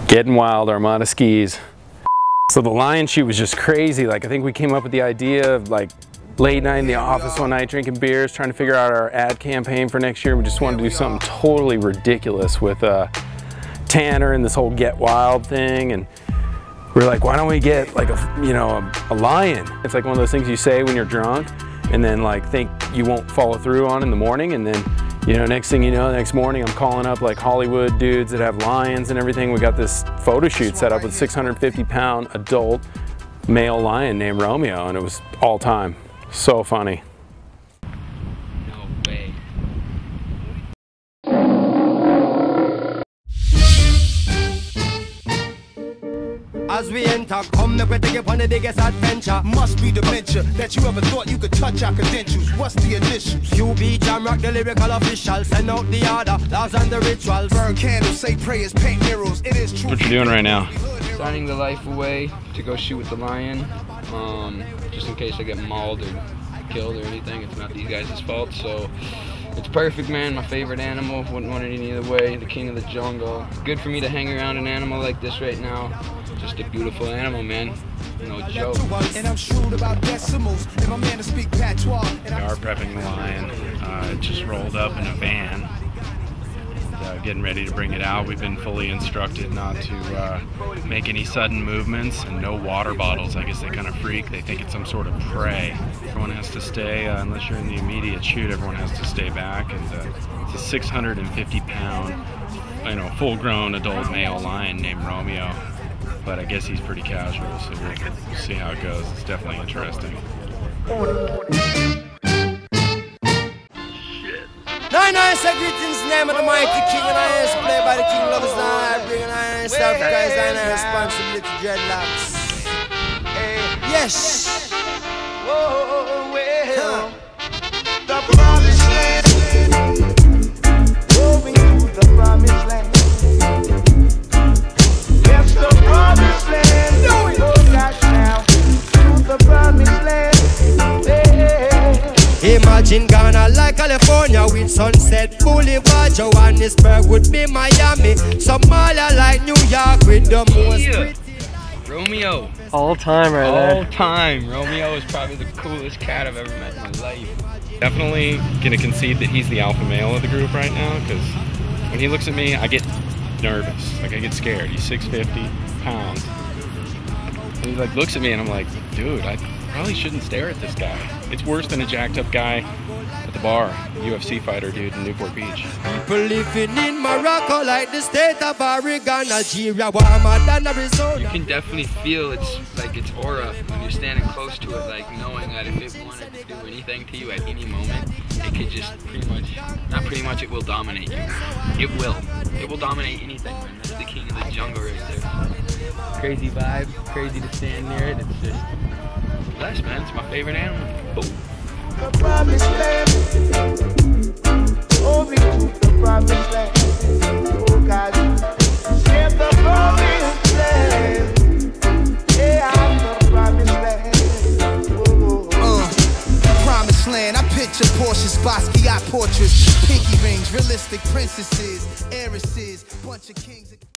Getting wild, Armada skis. So the lion shoot was just crazy. Like, I think we came up with the idea of like late night in the office one night drinking beers, trying to figure out our ad campaign for next year. We just wanted to do something totally ridiculous with Tanner and this whole Get Wild thing. And we were like, why don't we get like a lion? It's like one of those things you say when you're drunk and then like think you won't follow through on in the morning, and then next thing you know, the next morning I'm calling up like Hollywood dudes that have lions and everything. We got this photo shoot set up with 650-pound adult male lion named Romeo, and it was all time. So funny. No way. As we enter, come the take upon the biggest adventure. Must be dementia that you ever thought you could touch our credentials. What's the initials? You be Jam Rock, the lyrical official. Send out the order, laws and the rituals. Burn candles, say prayers, paint murals. It is true. What you doing right now? Signing the life away to go shoot with the lion. Just in case I get mauled or killed or anything, it's not these guys' fault. So it's perfect, man. My favorite animal. Wouldn't want it any other way. The king of the jungle. Good for me to hang around an animal like this right now. Just a beautiful animal, man. No joke. And I'm shrewd about decimals. And my man to speak patois. We are prepping the lion. It just rolled up in a van. Getting ready to bring it out. We've been fully instructed not to make any sudden movements, and no water bottles. I guess they kind of freak. They think it's some sort of prey. Everyone has to stay, unless you're in the immediate shoot, everyone has to stay back. And it's a 650-pound, full-grown adult male lion named Romeo. But I guess he's pretty casual, so we'll see how it goes. It's definitely interesting. 99 say greetings, name of the mighty king, and I is played by the king lovers. I bring an iron stuff, guys, and I responsibility dreadlocks. Yes. Whoa, well, the promised land. Moving to the promised land. Yes, the promised land. Oh gosh, now to the promised land. Imagine Ghana like California with Sunset Boulevard. Johannesburg would be Miami. Somalia like New York with the most pretty. Romeo. All time right there. All time. Romeo is probably the coolest cat I've ever met in my life. Definitely gonna concede that he's the alpha male of the group right now, because when he looks at me, I get nervous. Like, I get scared. He's 650 pounds. And he like looks at me and I'm like, dude, I probably shouldn't stare at this guy. It's worse than a jacked up guy at the bar, UFC fighter dude in Newport Beach. People living in Morocco like the state of Oregon, Algeria, warmer than Arizona. You can definitely feel its aura when you're standing close to it, like knowing that if it wanted to do anything to you at any moment, it could just it will dominate you. It will dominate anything, man. That's the king of the jungle right there. Crazy vibe, crazy to stand near it. It's just blessed, man. It's my favorite animal. Boom. The promised land. Moving to the promised land. Oh God, yeah, the promised land. Yeah, I'm the promised land. Promised land. I picture Porsches, Basquiat portraits, pinky rings, realistic princesses, heiresses, bunch of kings.